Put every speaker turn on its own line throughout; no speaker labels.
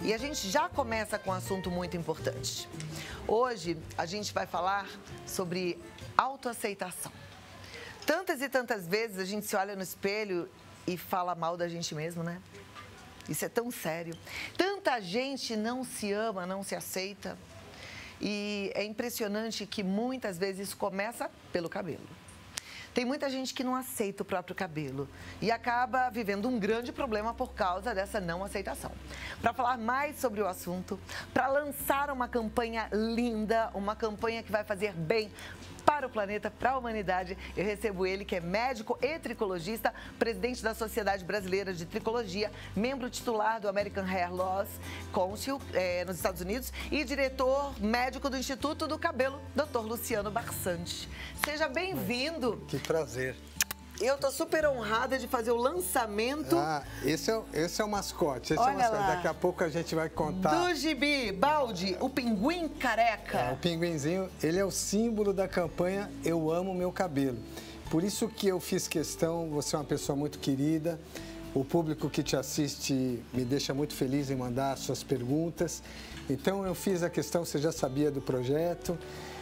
E a gente já começa com um assunto muito importante. Hoje a gente vai falar sobre autoaceitação. Tantas e tantas vezes a gente se olha no espelho e fala mal da gente mesmo, né? Isso é tão sério. Tanta gente não se ama, não se aceita. E é impressionante que muitas vezes isso começa pelo cabelo. Tem muita gente que não aceita o próprio cabelo e acaba vivendo um grande problema por causa dessa não aceitação. Para falar mais sobre o assunto, para lançar uma campanha linda, uma campanha que vai fazer bem para o planeta, para a humanidade, eu recebo ele, que é médico e tricologista, presidente da Sociedade Brasileira de Tricologia, membro titular do American Hair Loss Council nos Estados Unidos e diretor médico do Instituto do Cabelo, Dr. Luciano Barsante. Seja bem-vindo.
Que prazer.
Eu tô super honrada de fazer o lançamento.
Esse é o mascote.
Olha lá.
Daqui a pouco a gente vai contar.
Do Gibi Baldi, o pinguim careca.
O pinguinzinho, ele é o símbolo da campanha Eu Amo Meu Cabelo. Por isso que eu fiz questão, você é uma pessoa muito querida, o público que te assiste me deixa muito feliz em mandar suas perguntas. Então eu fiz a questão, você já sabia do projeto,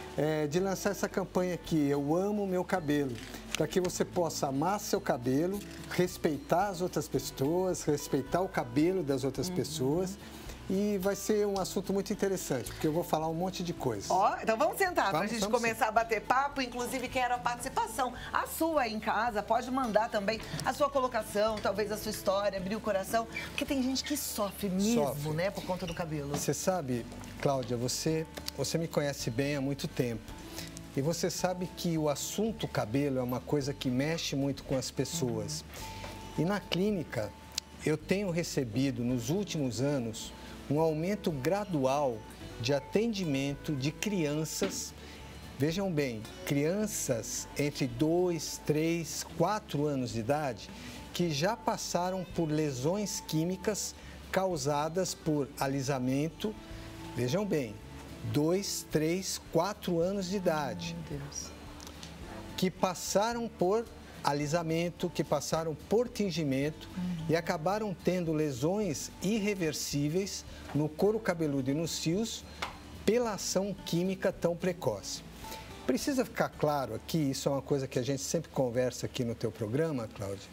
de lançar essa campanha aqui, Eu Amo Meu Cabelo, para que você possa amar seu cabelo, respeitar as outras pessoas, respeitar o cabelo das outras pessoas. E vai ser um assunto muito interessante, porque eu vou falar um monte de coisas.
Então vamos sentar para a gente começar a bater papo. Inclusive, quero a participação, a sua aí em casa. Pode mandar também a sua colocação, talvez a sua história, abrir o coração. Porque tem gente que sofre mesmo, né, por conta do cabelo.
Você sabe, Cláudia, você me conhece bem há muito tempo. E você sabe que o assunto cabelo é uma coisa que mexe muito com as pessoas. E na clínica, eu tenho recebido nos últimos anos um aumento gradual de atendimento de crianças. Vejam bem, crianças entre 2, 3, 4 anos de idade que já passaram por lesões químicas causadas por alisamento. Vejam bem, 2, 3, 4 anos de idade,
Meu Deus.
que passaram por alisamento, que passaram por tingimento e acabaram tendo lesões irreversíveis no couro cabeludo e nos fios pela ação química tão precoce. Precisa ficar claro aqui, isso é uma coisa que a gente sempre conversa aqui no teu programa, Cláudia,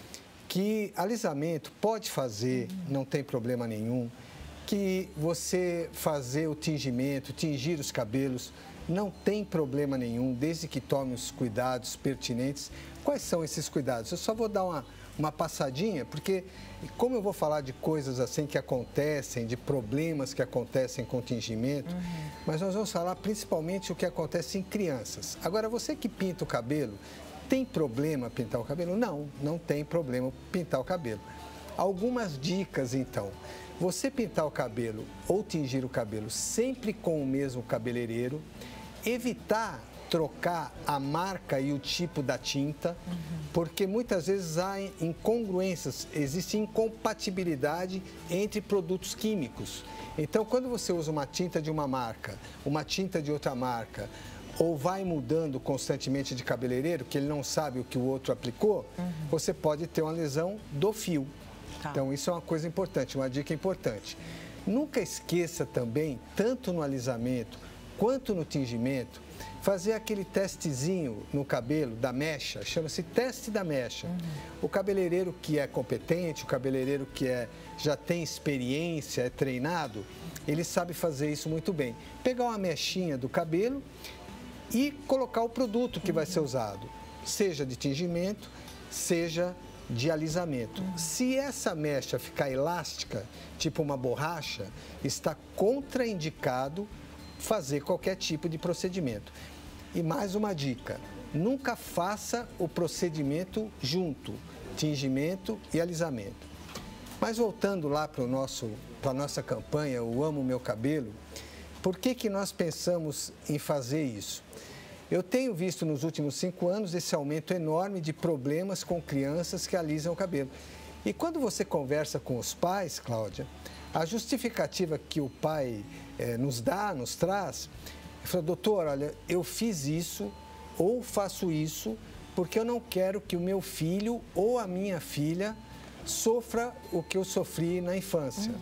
que alisamento pode fazer, não tem problema nenhum, que você fazer o tingimento, tingir os cabelos, não tem problema nenhum, desde que tome os cuidados pertinentes. Quais são esses cuidados? Eu só vou dar uma passadinha, porque como eu vou falar de coisas assim que acontecem, de problemas que acontecem com tingimento, mas nós vamos falar principalmente o que acontece em crianças. Agora, você que pinta o cabelo, tem problema pintar o cabelo? Não, não tem problema pintar o cabelo. Algumas dicas, então. Você pintar o cabelo ou tingir o cabelo sempre com o mesmo cabeleireiro, evitar trocar a marca e o tipo da tinta, porque muitas vezes há incongruências, existe incompatibilidade entre produtos químicos. Então, quando você usa uma tinta de uma marca, uma tinta de outra marca, ou vai mudando constantemente de cabeleireiro, que ele não sabe o que o outro aplicou, você pode ter uma lesão do fio. Então, isso é uma coisa importante, uma dica importante. Nunca esqueça também, tanto no alisamento quanto no tingimento, fazer aquele testezinho no cabelo da mecha, chama-se teste da mecha. O cabeleireiro que é competente, o cabeleireiro que já tem experiência, é treinado, ele sabe fazer isso muito bem. Pegar uma mechinha do cabelo e colocar o produto que vai ser usado, seja de tingimento, seja de alisamento. Se essa mecha ficar elástica, tipo uma borracha, está contraindicado fazer qualquer tipo de procedimento. E mais uma dica, nunca faça o procedimento junto, tingimento e alisamento. Mas voltando lá para a nossa campanha, Eu Amo Meu Cabelo, por que nós pensamos em fazer isso? Eu tenho visto nos últimos 5 anos esse aumento enorme de problemas com crianças que alisam o cabelo. E quando você conversa com os pais, Cláudia, a justificativa que o pai nos traz, ele falou, doutor, olha, eu fiz isso ou faço isso porque eu não quero que o meu filho ou a minha filha sofra o que eu sofri na infância.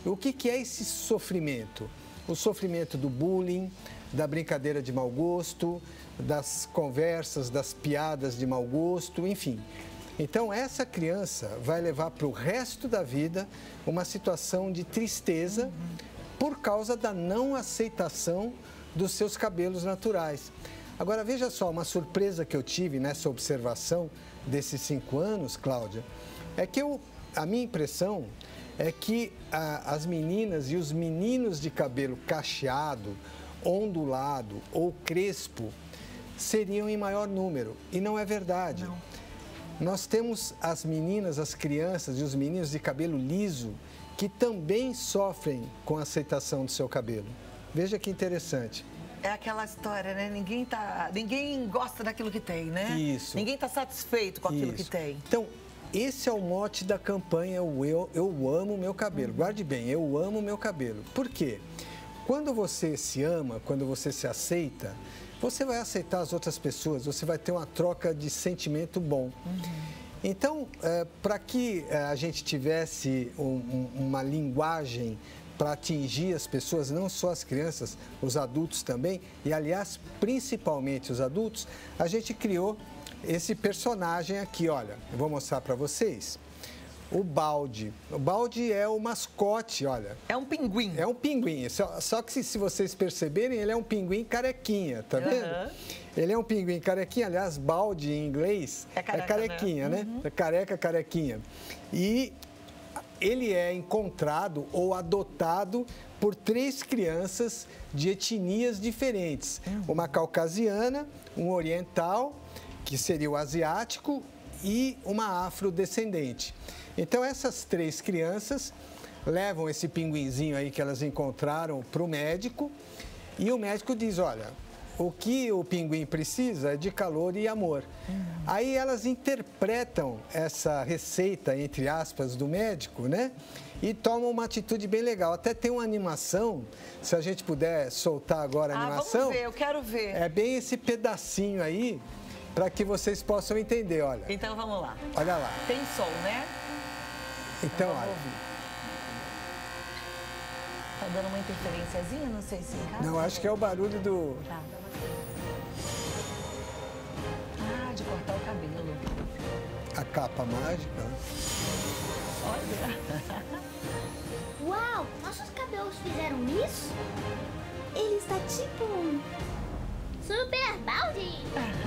O que é esse sofrimento? O sofrimento do bullying, da brincadeira de mau gosto, das conversas, das piadas de mau gosto, enfim. Então, essa criança vai levar para o resto da vida uma situação de tristeza por causa da não aceitação dos seus cabelos naturais. Agora, veja só, uma surpresa que eu tive nessa observação desses 5 anos, Cláudia, é que a minha impressão é que as meninas e os meninos de cabelo cacheado, ondulado ou crespo seriam em maior número. E não é verdade.
Não.
Nós temos as meninas, as crianças e os meninos de cabelo liso que também sofrem com a aceitação do seu cabelo. Veja que interessante.
É aquela história, né? Ninguém gosta daquilo que tem, né?
Isso.
Ninguém está satisfeito com aquilo que tem.
Então, esse é o mote da campanha Eu Amo Meu Cabelo. Guarde bem, eu amo meu cabelo. Por quê? Quando você se ama, quando você se aceita, você vai aceitar as outras pessoas, você vai ter uma troca de sentimento bom. Então, para que a gente tivesse uma linguagem para atingir as pessoas, não só as crianças, os adultos também, e aliás, principalmente os adultos, a gente criou esse personagem aqui, olha, eu vou mostrar para vocês. O Baldi. O Baldi é o mascote, olha.
É um pinguim.
É um pinguim. Só que se vocês perceberem, ele é um pinguim carequinha, tá vendo? Ele é um pinguim carequinha, aliás, Baldi em inglês é carequinha, né? É careca, carequinha. E ele é encontrado ou adotado por 3 crianças de etnias diferentes. Uma caucasiana, um oriental, que seria o asiático, e uma afrodescendente. Então, essas 3 crianças levam esse pinguinzinho aí que elas encontraram para o médico e o médico diz, olha, o que o pinguim precisa é de calor e amor. Aí elas interpretam essa receita, entre aspas, do médico, né? E tomam uma atitude bem legal. Até tem uma animação, se a gente puder soltar agora a animação.
Vamos ver, eu quero ver.
É bem esse pedacinho aí, para que vocês possam entender, olha.
Então vamos lá.
Olha lá.
Tem som, né?
Então, olha.
Tá dando uma interferenciazinha, não sei se em casa.
Não, acho que é o barulho do...
Tá. De cortar o cabelo.
A capa mágica.
Olha.
Uau, nossos cabelos fizeram isso?
Ele está tipo um
Super Baldi!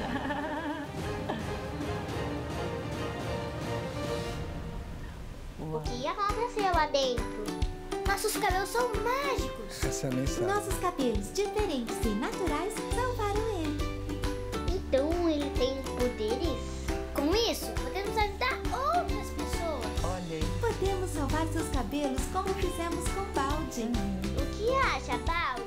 O que aconteceu lá dentro? Nossos cabelos são mágicos!
Essa é a mensagem.
Nossos cabelos diferentes e naturais salvaram ele.
Então ele tem poderes? Com isso, podemos ajudar outras pessoas.
Olha aí.
Podemos salvar seus cabelos como fizemos com Baldi.
O que acha, Baldi?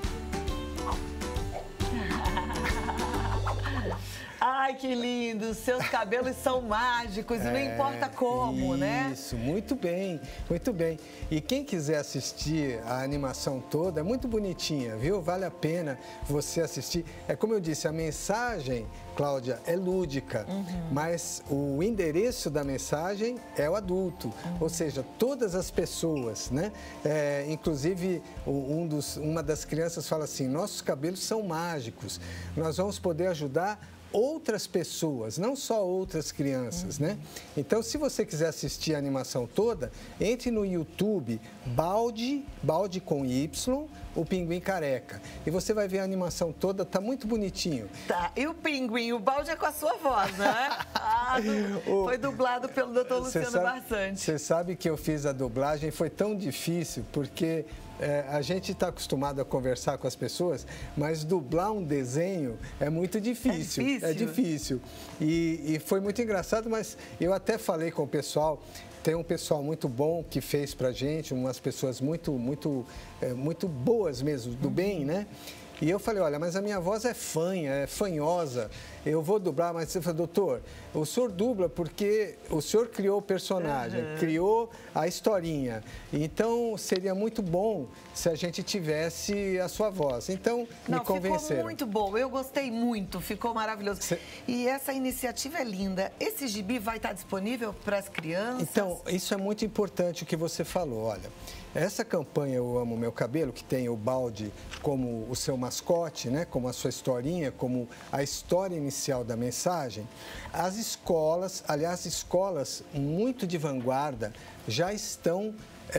Ai, que lindo! Seus cabelos são mágicos, não importa como, né?
Isso, muito bem, muito bem. E quem quiser assistir a animação toda, é muito bonitinha, viu? Vale a pena você assistir. É como eu disse, a mensagem, Cláudia, é lúdica, mas o endereço da mensagem é o adulto. Ou seja, todas as pessoas, né? Inclusive, uma das crianças fala assim, nossos cabelos são mágicos, nós vamos poder ajudar outras pessoas, não só outras crianças, né? Então, se você quiser assistir a animação toda, entre no YouTube, Baldi com Y, o Pinguim Careca. E você vai ver a animação toda, tá muito bonitinho.
Tá, e o Pinguim, o Baldi é com a sua voz, né? Foi dublado pelo Dr. Luciano Barsante.
Você sabe que eu fiz a dublagem, foi tão difícil, porque... a gente está acostumado a conversar com as pessoas, mas dublar um desenho é muito difícil. É difícil. E foi muito engraçado, mas eu até falei com o pessoal, tem um pessoal muito bom que fez pra gente, umas pessoas muito boas mesmo, do bem, né? E eu falei, olha, mas a minha voz é fanha, é fanhosa, eu vou dublar, mas você falou, doutor, o senhor dubla porque o senhor criou o personagem, criou a historinha, então seria muito bom se a gente tivesse a sua voz. Então, me convenceram.
Ficou muito bom, eu gostei muito, ficou maravilhoso. E essa iniciativa é linda. Esse gibi vai estar disponível para as crianças?
Então, isso é muito importante o que você falou, olha. Essa campanha Eu Amo Meu Cabelo, que tem o balde como o seu mascote, né, como a sua historinha, como a história inicial da mensagem, as escolas, aliás, escolas muito de vanguarda, já estão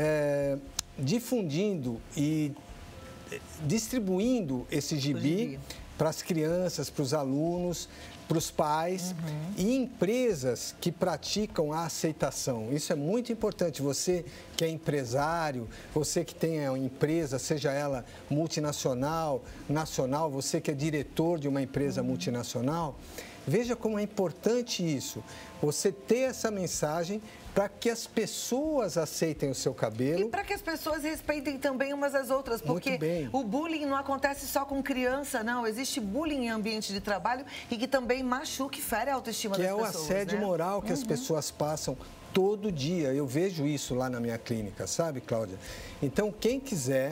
difundindo e distribuindo esse gibi para as crianças, para os alunos, para os pais e empresas que praticam a aceitação. Isso é muito importante. Você que é empresário, você que tem uma empresa, seja ela multinacional, nacional, você que é diretor de uma empresa multinacional, veja como é importante isso. Você ter essa mensagem para que as pessoas aceitem o seu cabelo.
E para que as pessoas respeitem também umas às outras, porque o bullying não acontece só com criança, não. Existe bullying em ambiente de trabalho e que também machuca e fere a autoestima das pessoas.
Que é o assédio moral que as pessoas passam todo dia. Eu vejo isso lá na minha clínica, sabe, Cláudia? Então, quem quiser...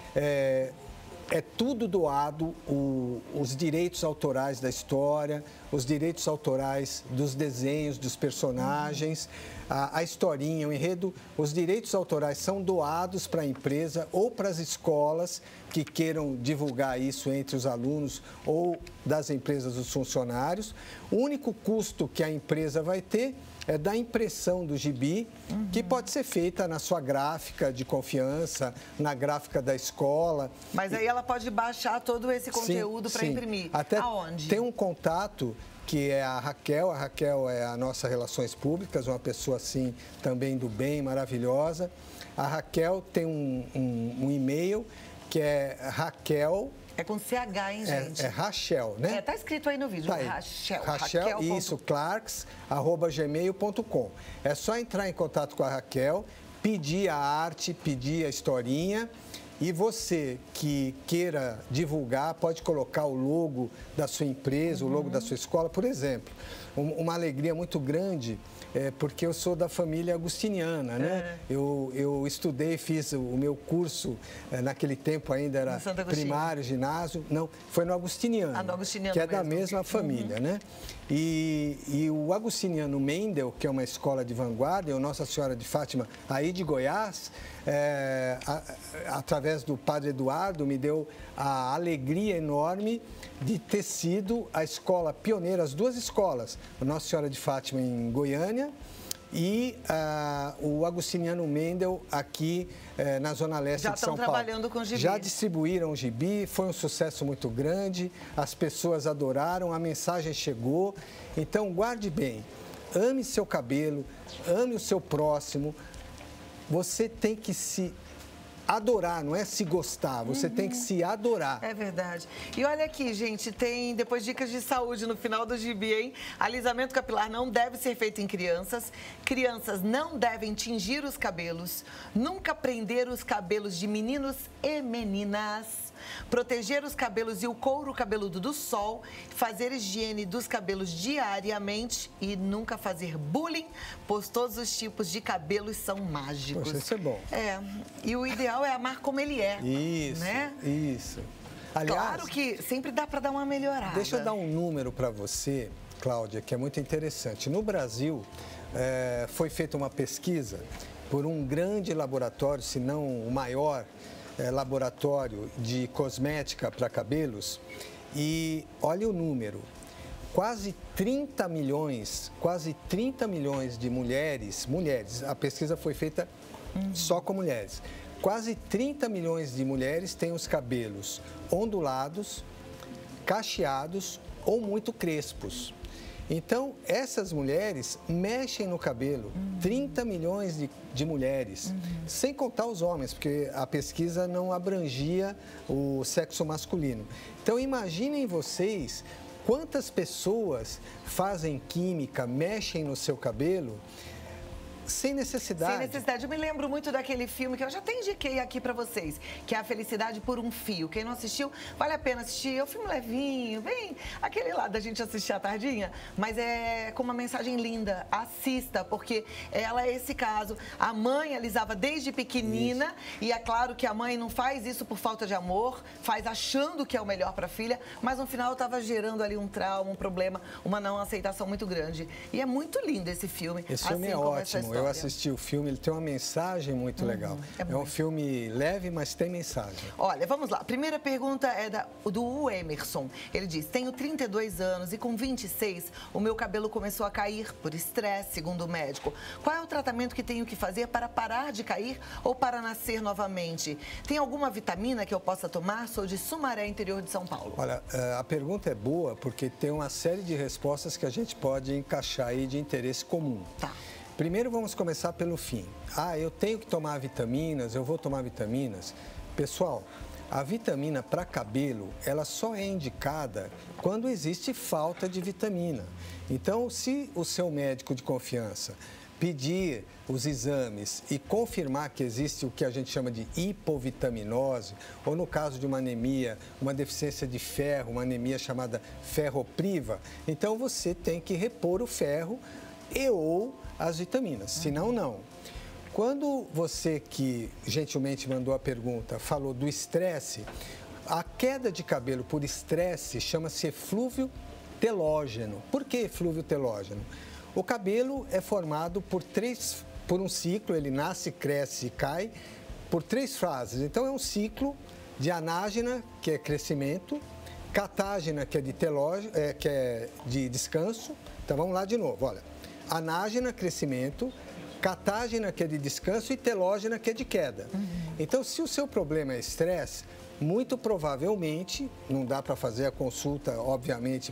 É tudo doado, os direitos autorais da história, os direitos autorais dos desenhos, dos personagens, a historinha, o enredo. Os direitos autorais são doados para a empresa ou para as escolas que queiram divulgar isso entre os alunos ou das empresas dos funcionários. O único custo que a empresa vai ter é da impressão do gibi, que pode ser feita na sua gráfica de confiança, na gráfica da escola.
Mas aí ela pode baixar todo esse conteúdo para imprimir.
Até
aonde?
Tem um contato que é a Raquel. A Raquel é a nossa Relações Públicas, uma pessoa assim também do bem, maravilhosa. A Raquel tem um e-mail que é Raquel...
É com CH, hein, gente?
É Rachel, né?
Tá escrito aí no vídeo,
tá aí.
Rachel.
Isso, clarks@gmail.com. É só entrar em contato com a Raquel, pedir a arte, pedir a historinha. E você que queira divulgar, pode colocar o logo da sua empresa, o logo da sua escola. Por exemplo, uma alegria muito grande, porque eu sou da família agustiniana, né? Eu estudei, fiz o meu curso, naquele tempo ainda era primário, ginásio. Não, foi no Agustiniano,
no Agustiniano
que é
mesmo.
da mesma família, né? E o Agustiniano Mendel, que é uma escola de vanguarda, e o Nossa Senhora de Fátima, aí de Goiás, através do Padre Eduardo, me deu a alegria enorme de ter sido a escola pioneira, as duas escolas, a Nossa Senhora de Fátima em Goiânia e o Agustiniano Mendel aqui na Zona Leste de São Paulo.
Já estão trabalhando com gibi.
Já distribuíram o gibi, foi um sucesso muito grande, as pessoas adoraram, a mensagem chegou. Então, guarde bem, ame seu cabelo, ame o seu próximo. Você tem que se adorar, não é se gostar, você tem que se adorar.
É verdade. E olha aqui, gente, tem depois dicas de saúde no final do gibi, hein? Alisamento capilar não deve ser feito em crianças. Crianças não devem tingir os cabelos. Nunca prender os cabelos de meninos e meninas. Proteger os cabelos e o couro cabeludo do sol, fazer higiene dos cabelos diariamente e nunca fazer bullying, pois todos os tipos de cabelos são mágicos.
Poxa, isso é bom.
E o ideal é amar como ele é.
Isso,
né?
Isso. Aliás,
claro que sempre dá para dar uma melhorada.
Deixa eu dar um número para você, Cláudia, que é muito interessante. No Brasil, foi feita uma pesquisa por um grande laboratório, se não o maior laboratório de cosmética para cabelos, e olha o número, quase 30 milhões de mulheres, a pesquisa foi feita só com mulheres, quase 30 milhões de mulheres têm os cabelos ondulados, cacheados ou muito crespos. Então, essas mulheres mexem no cabelo, 30 milhões de mulheres, sem contar os homens, porque a pesquisa não abrangia o sexo masculino. Então, imaginem vocês quantas pessoas fazem química, mexem no seu cabelo, sem necessidade.
Sem necessidade. Eu me lembro muito daquele filme que eu já até indiquei aqui pra vocês, que é A Felicidade por um Fio. Quem não assistiu, vale a pena assistir. É um filme levinho, bem aquele lá da gente assistir à tardinha, mas é com uma mensagem linda. Assista, porque ela é esse caso. A mãe alisava desde pequenina e é claro que a mãe não faz isso por falta de amor, faz achando que é o melhor pra filha, mas no final estava gerando ali um trauma, um problema, uma não aceitação muito grande. E é muito lindo esse filme.
Esse filme é ótimo.
história.
Eu assisti o filme, ele tem uma mensagem muito legal. É um filme leve, mas tem mensagem.
Olha, vamos lá. A primeira pergunta é do Emerson. Ele diz, tenho 32 anos e com 26 o meu cabelo começou a cair por estresse, segundo o médico. Qual é o tratamento que tenho que fazer para parar de cair ou para nascer novamente? Tem alguma vitamina que eu possa tomar? Sou de Sumaré, interior de São Paulo.
Olha, a pergunta é boa porque tem uma série de respostas que a gente pode encaixar aí de interesse comum.
Tá.
Primeiro vamos começar pelo fim. Eu tenho que tomar vitaminas, eu vou tomar vitaminas. Pessoal, a vitamina para cabelo, ela só é indicada quando existe falta de vitamina. Então, se o seu médico de confiança pedir os exames e confirmar que existe o que a gente chama de hipovitaminose, ou no caso de uma anemia, uma deficiência de ferro, uma anemia chamada ferropriva, então você tem que repor o ferro e ou as vitaminas, senão não. Quando você que gentilmente mandou a pergunta falou do estresse, a queda de cabelo por estresse chama-se eflúvio telógeno. Por que eflúvio telógeno? O cabelo é formado por um ciclo, ele nasce, cresce e cai, por 3 fases. Então, é um ciclo de anágena, que é crescimento, catágena, que é de descanso. Então, vamos lá de novo, olha. Anágena, crescimento, catágena, que é de descanso, e telógena, que é de queda. Então, se o seu problema é estresse, muito provavelmente, não dá para fazer a consulta, obviamente,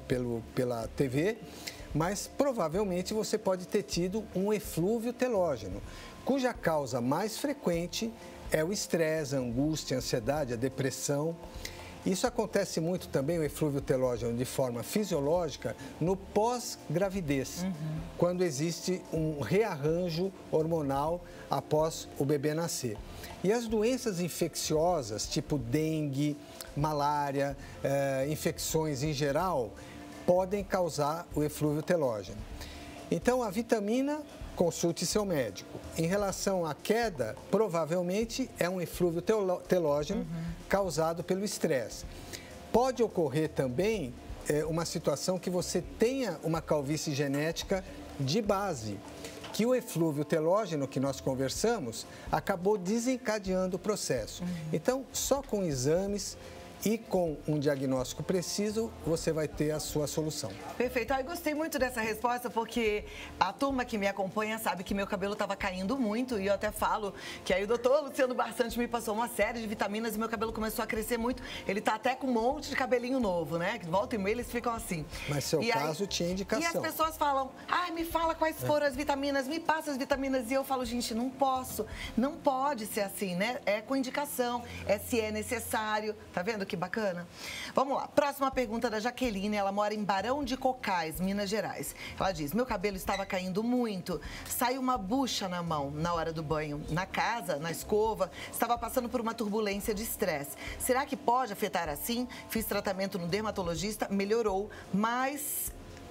pela TV, mas provavelmente você pode ter tido um eflúvio telógeno, cuja causa mais frequente é o estresse, a angústia, a ansiedade, a depressão. Isso acontece muito também, o eflúvio telógeno, de forma fisiológica, no pós-gravidez, quando existe um rearranjo hormonal após o bebê nascer. E as doenças infecciosas, tipo dengue, malária, infecções em geral, podem causar o eflúvio telógeno. Então, a vitamina, consulte seu médico. Em relação à queda, provavelmente é um eflúvio telógeno causado pelo estresse. Pode ocorrer também uma situação que você tenha uma calvície genética de base, que o eflúvio telógeno que nós conversamos acabou desencadeando o processo. Então, só com exames e com um diagnóstico preciso, você vai ter a sua solução.
Perfeito. Eu gostei muito dessa resposta, porque a turma que me acompanha sabe que meu cabelo estava caindo muito, e eu até falo que aí o doutor Luciano Barsante me passou uma série de vitaminas e meu cabelo começou a crescer muito. Ele tá até com um monte de cabelinho novo, né? Que volta e meia eles ficam assim.
Mas seu caso tinha indicação.
E as pessoas falam, me fala quais foram as vitaminas, me passa as vitaminas. E eu falo, gente, não posso, não pode ser assim, né? É com indicação, se é necessário. Tá vendo que bacana? Vamos lá, próxima pergunta da Jaqueline, ela mora em Barão de Cocais, Minas Gerais. Ela diz, meu cabelo estava caindo muito, saiu uma bucha na mão na hora do banho, na casa, na escova, estava passando por uma turbulência de estresse. Será que pode afetar assim? Fiz tratamento no dermatologista, melhorou, mas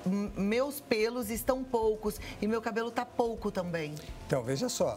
meus pelos estão poucos e meu cabelo está pouco também.
Então, veja só,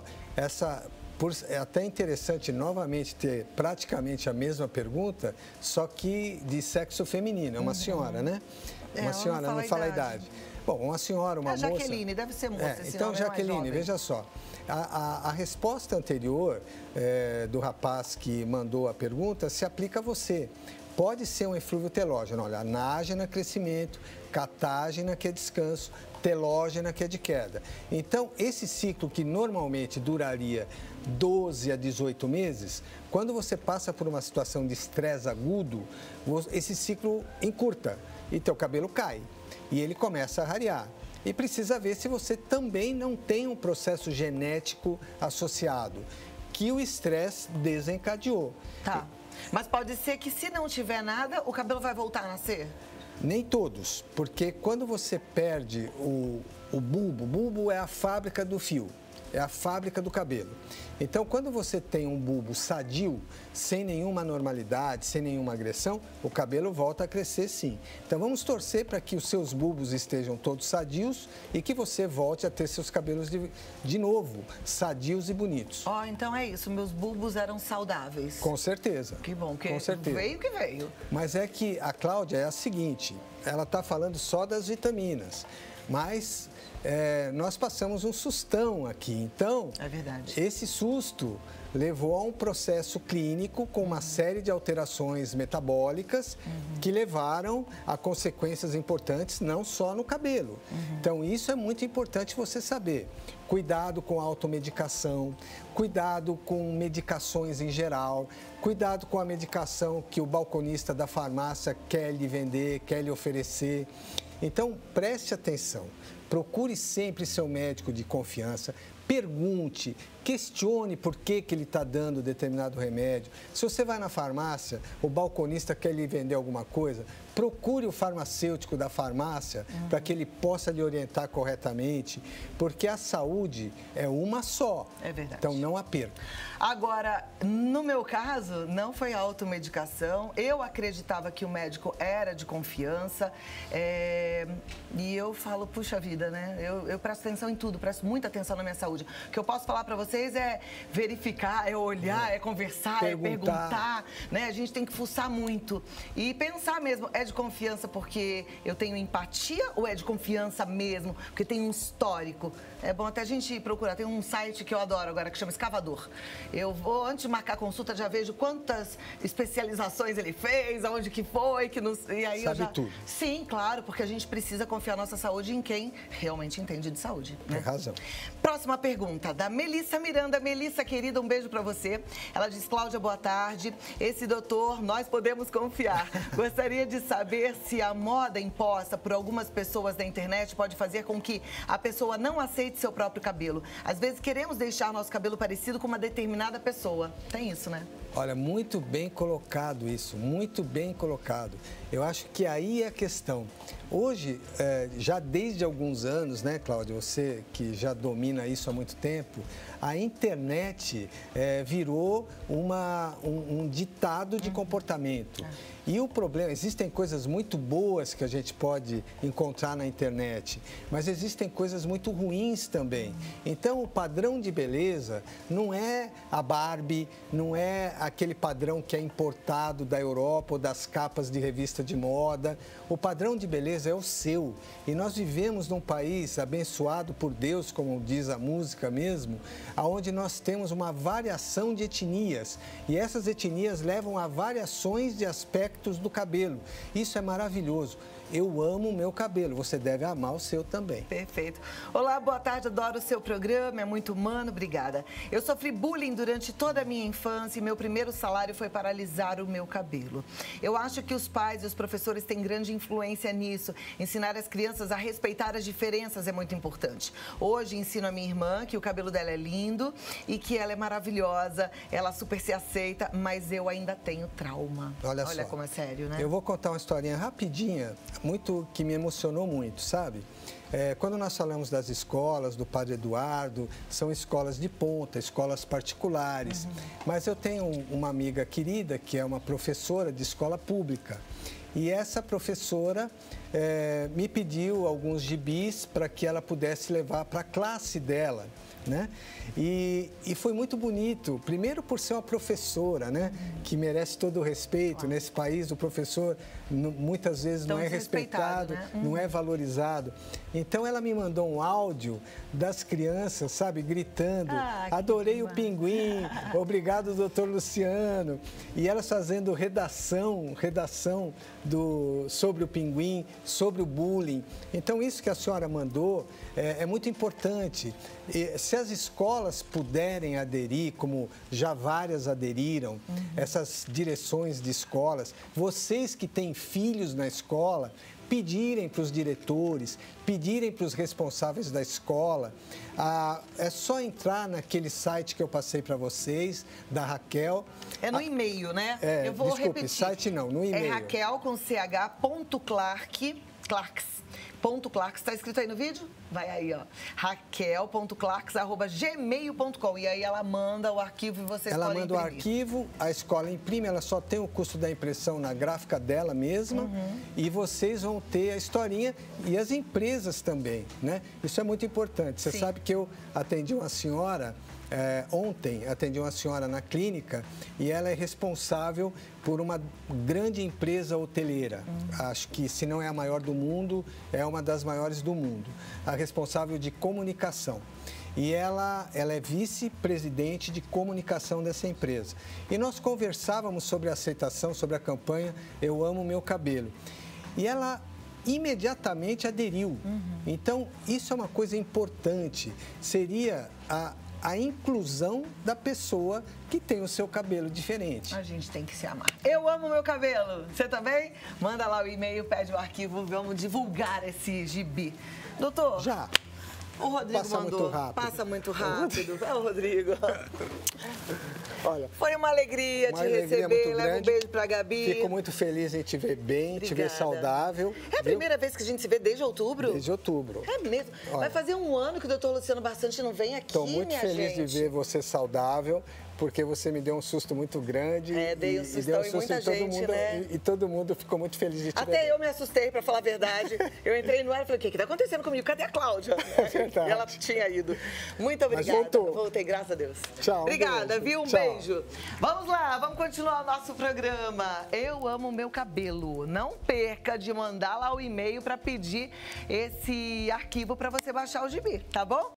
é até interessante novamente ter praticamente a mesma pergunta, só que de sexo feminino, é uma senhora, né? Uma senhora, não fala a idade. Bom, uma senhora, uma moça...
Jaqueline, deve ser moça.
Então, Jaqueline, veja só, a resposta anterior do rapaz que mandou a pergunta se aplica a você. Pode ser um eflúvio telógeno, olha, anágena, crescimento, catágena, que é descanso, telógena, que é de queda. Então, esse ciclo que normalmente duraria 12 a 18 meses, quando você passa por uma situação de estresse agudo, esse ciclo encurta e teu cabelo cai e ele começa a rarear. E precisa ver se você também não tem um processo genético associado, que o estresse desencadeou.
Tá, mas pode ser que se não tiver nada, o cabelo vai voltar a nascer?
Nem todos, porque quando você perde o bulbo é a fábrica do fio, é a fábrica do cabelo. Então, quando você tem um bulbo sadio, sem nenhuma anormalidade, sem nenhuma agressão, o cabelo volta a crescer sim. Então, vamos torcer para que os seus bulbos estejam todos sadios e que você volte a ter seus cabelos de novo, sadios e bonitos.
Então é isso, meus bulbos eram saudáveis.
Com certeza.
Que bom, que
com certeza.
Veio que veio.
Mas é que a Cláudia é a seguinte, ela está falando só das vitaminas. mas nós passamos um sustão aqui. Então,
É verdade.
esse susto levou a um processo clínico com uma série de alterações metabólicas que levaram a consequências importantes, não só no cabelo. Então, isso é muito importante você saber. Cuidado com a automedicação, cuidado com medicações em geral, cuidado com a medicação que o balconista da farmácia quer lhe vender, quer lhe oferecer. Então, preste atenção. Procure sempre seu médico de confiança. Pergunte, questione por que ele está dando determinado remédio. Se você vai na farmácia, o balconista quer lhe vender alguma coisa, procure o farmacêutico da farmácia para que ele possa lhe orientar corretamente, porque a saúde é uma só.
É verdade.
Então, não a perca.
Agora, no meu caso, não foi automedicação. Eu acreditava que o médico era de confiança. E eu falo, puxa vida, né? Eu presto atenção em tudo, presto muita atenção na minha saúde. O que eu posso falar para vocês é verificar, é olhar, é conversar, é perguntar, né? A gente tem que fuçar muito e pensar mesmo, é de confiança porque eu tenho empatia ou é de confiança mesmo, porque tem um histórico? É bom até a gente procurar, tem um site que eu adoro agora que chama Escavador. Eu vou, antes de marcar a consulta, já vejo quantas especializações ele fez, aonde que foi, e aí
Sabe
eu já...
tudo.
Sim, claro, porque a gente precisa confiar nossa saúde em quem realmente entende de saúde, né?
Tem razão.
Próxima pergunta, da Melissa Miranda. Melissa, querida, um beijo pra você. Ela diz, Cláudia, boa tarde. Esse doutor, nós podemos confiar. Gostaria de saber se a moda imposta por algumas pessoas da internet pode fazer com que a pessoa não aceite seu próprio cabelo. Às vezes queremos deixar nosso cabelo parecido com uma determinada pessoa. Tem isso, né?
Olha, muito bem colocado isso, muito bem colocado. Eu acho que aí é a questão. Hoje, já desde alguns anos, né, Cláudia, você que já domina isso há muito tempo, a internet virou um ditado de comportamento. E o problema, existem coisas muito boas que a gente pode encontrar na internet, mas existem coisas muito ruins também. Então, o padrão de beleza não é a Barbie, não é aquele padrão que é importado da Europa ou das capas de revista de moda. O padrão de beleza é o seu. E nós vivemos num país abençoado por Deus, como diz a música mesmo, onde nós temos uma variação de etnias. E essas etnias levam a variações de aspectos do cabelo. Isso é maravilhoso. Eu amo o meu cabelo, você deve amar o seu também.
Perfeito. Olá, boa tarde, adoro o seu programa, é muito humano, obrigada. Eu sofri bullying durante toda a minha infância e meu primeiro salário foi para alisar o meu cabelo. Eu acho que os pais e os professores têm grande influência nisso. Ensinar as crianças a respeitar as diferenças é muito importante. Hoje ensino a minha irmã que o cabelo dela é lindo e que ela é maravilhosa, ela super se aceita, mas eu ainda tenho trauma.
Olha só,
como é sério, né?
Eu vou contar uma historinha rapidinha, que me emocionou muito, sabe? Quando nós falamos das escolas, do Padre Eduardo, são escolas de ponta, escolas particulares. Mas eu tenho uma amiga querida que é uma professora de escola pública. E essa professora me pediu alguns gibis para que ela pudesse levar para a classe dela, né? E foi muito bonito, primeiro por ser uma professora, né? Que merece todo o respeito. Nesse país, o professor muitas vezes não é respeitado, né? Não é valorizado. Então, ela me mandou um áudio das crianças, sabe, gritando, adorei o pinguim, obrigado, doutor Luciano. E elas fazendo redação sobre o pinguim, sobre o bullying. Então, isso que a senhora mandou é muito importante. E, se as escolas puderem aderir, como já várias aderiram, essas direções de escolas, vocês que têm filhos na escola, pedirem para os diretores, pedirem para os responsáveis da escola. É só entrar naquele site que eu passei para vocês, da Raquel.
É no e-mail, né?
Eu vou repetir. Site não, no e-mail.
É Raquel com ch.clarks, está escrito aí no vídeo? Vai aí, ó. raquel.clarks@gmail.com. E aí ela manda o arquivo e vocês podem imprimir. Ela manda o
arquivo, a escola imprime, ela só tem o custo da impressão na gráfica dela mesma. E vocês vão ter a historinha e as empresas também, né? Isso é muito importante. Você sabe que eu atendi uma senhora Ontem atendi uma senhora na clínica e ela é responsável por uma grande empresa hoteleira. Acho que, se não é a maior do mundo, é uma das maiores do mundo. A responsável de comunicação. E ela é vice-presidente de comunicação dessa empresa. E nós conversávamos sobre a aceitação, sobre a campanha Eu Amo Meu Cabelo. E ela imediatamente aderiu. Então, isso é uma coisa importante. Seria a inclusão da pessoa que tem o seu cabelo diferente.
A gente tem que se amar. Eu amo meu cabelo. Você também? Manda lá o e-mail, pede o arquivo, vamos divulgar esse gibi. Doutor?
Já.
O Rodrigo
Passa
mandou.
muito rápido.
Passa muito rápido. É o Rodrigo.
Olha,
foi uma alegria te receber. Leva um beijo pra Gabi.
Fico muito feliz em te ver bem, te ver saudável.
É a primeira vez que a gente se vê desde outubro?
Desde outubro.
É mesmo.
Olha,
vai fazer um ano que o doutor Luciano Bastante não vem aqui,
estou muito feliz
gente.
de ver você saudável, porque você me deu um susto muito grande.
Dei um sustão em muita gente,
mundo,
né?
E todo mundo ficou muito feliz de te ver.
Até eu me assustei, pra falar a verdade. Eu entrei no ar e falei, o que tá acontecendo comigo? Cadê a Cláudia?
É verdade.
E ela tinha ido. Muito obrigada.
Mas voltou.
Voltei, graças a Deus.
Tchau.
Obrigada, viu? Um
Tchau.
beijo. Vamos lá, vamos continuar o nosso programa. Eu amo meu cabelo. Não perca de mandar lá o e-mail pra pedir esse arquivo pra você baixar o gibi, tá bom?